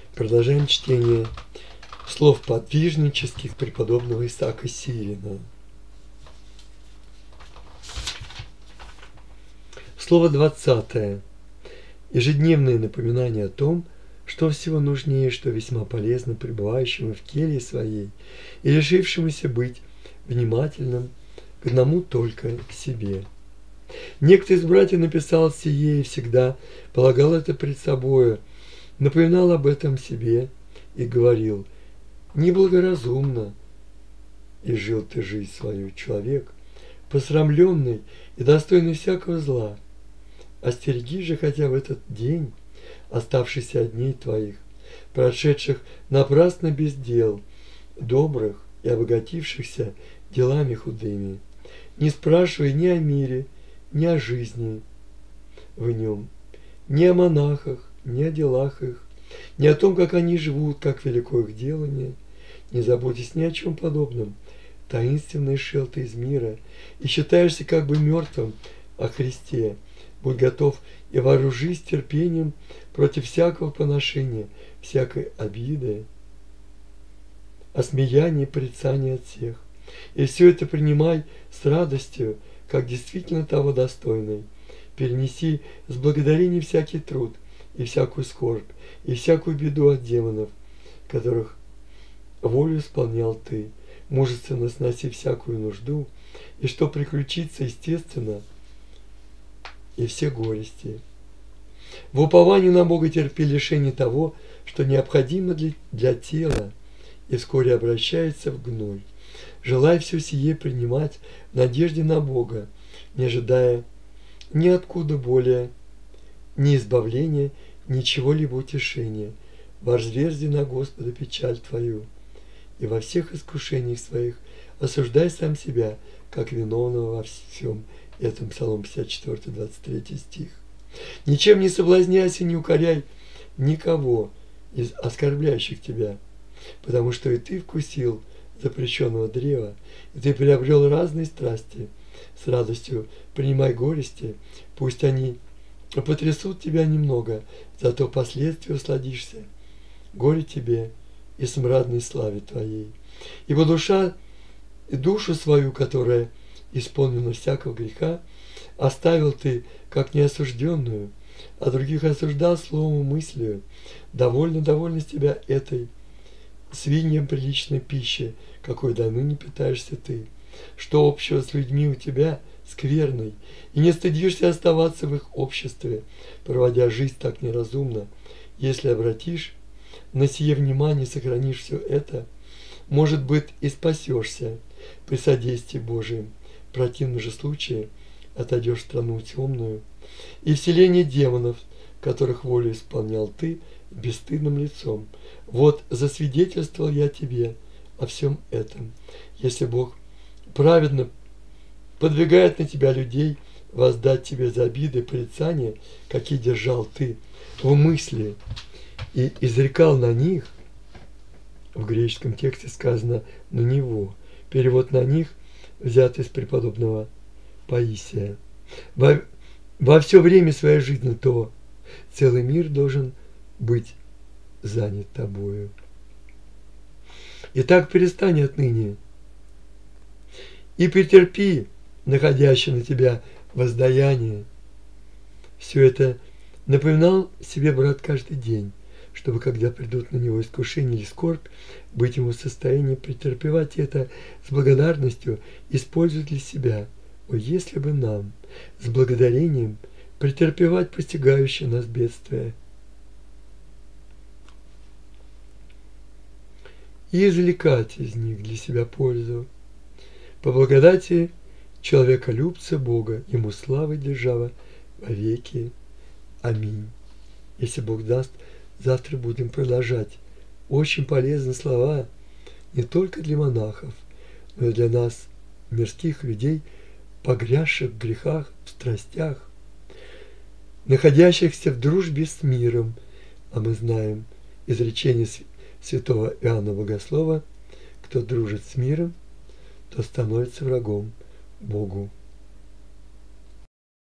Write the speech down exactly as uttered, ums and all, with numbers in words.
Продолжаем чтение слов подвижнических преподобного Исаака Сирина. Слово двадцатое. Ежедневное напоминание о том, что всего нужнее, что весьма полезно пребывающему в келье своей и решившемуся быть внимательным к одному только к себе. Некто из братьев написал сие и всегда полагал это пред собою, напоминал об этом себе и говорил: «Неблагоразумно, и жил ты жизнь свою, человек, посрамленный и достойный всякого зла. Остереги же хотя в этот день оставшийся от дней твоих, прошедших напрасно без дел, добрых и обогатившихся делами худыми. Не спрашивай ни о мире, ни о жизни в нем, ни о монахах, ни о делах их, ни о том, как они живут, как велико их делание. Не заботьтесь ни о чем подобном. Таинственный шел ты из мира и считаешься как бы мертвым о Христе. Будь готов и вооружись терпением против всякого поношения, всякой обиды, осмеяния, порицания от всех. И все это принимай с радостью, как действительно того достойный. Перенеси с благодарением всякий труд и всякую скорбь, и всякую беду от демонов, которых волю исполнял ты. Мужественно сноси всякую нужду, и что приключится, естественно, и все горести. В уповании на Бога терпи лишение того, что необходимо для, для тела, и вскоре обращается в гной. Желай все сие принимать в надежде на Бога, не ожидая ниоткуда более ни избавления, ничего-либо утешения. Возверзи на Господа печаль твою, и во всех искушениях своих осуждай сам себя, как виновного во всем этом. Псалом пятьдесят четыре, двадцать три стих. Ничем не соблазняйся, не укоряй никого из оскорбляющих тебя, потому что и ты вкусил запрещенного древа, и ты приобрел разные страсти. С радостью принимай горести, пусть они потрясут тебя немного, зато впоследствии усладишься. Горе тебе и смрадной славе твоей. Ибо душа и душу свою, которая исполнена всякого греха, оставил ты как неосужденную, а других осуждал словом и мыслью. Довольно, довольно с тебя этой свиньям приличной пищи, какой до ныне питаешься ты. Что общего с людьми у тебя скверной, и не стыдишься оставаться в их обществе, проводя жизнь так неразумно. Если обратишь на сие внимание, сохранишь все это, может быть, и спасешься при содействии Божием. В противном же случае отойдешь в страну темную и вселение демонов, которых волю исполнял ты бесстыдным лицом. Вот засвидетельствовал я тебе о всем этом. Если Бог праведно подвигает на тебя людей воздать тебе за обиды и порицания, какие держал ты в мысли, и изрекал на них, в греческом тексте сказано «на него», перевод «на них» взят из преподобного Паисия. Во, во все время своей жизни то целый мир должен быть занят тобою. Итак, перестань отныне и претерпи находящее на тебя воздаяние. Все это напоминал себе брат каждый день, чтобы, когда придут на него искушения или скорбь, быть ему в состоянии претерпевать это с благодарностью, использовать для себя. О, если бы нам с благодарением претерпевать постигающие нас бедствия и извлекать из них для себя пользу. По благодати человеколюбца Бога, ему слава и держава во веки. Аминь. Если Бог даст, завтра будем продолжать. Очень полезны слова не только для монахов, но и для нас, мирских людей, погрязших в грехах, в страстях, находящихся в дружбе с миром. А мы знаем изречение святого Иоанна Богослова: кто дружит с миром, то становится врагом Богу.